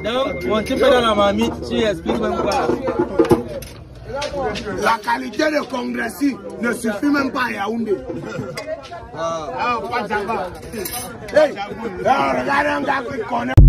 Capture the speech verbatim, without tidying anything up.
Donc, mon type dans la mamie, tu expliques même pas. La qualité de Congressy ne suffit même pas à Yaoundé. Ah, pas Java. Hey, regarde un gars qui connaît.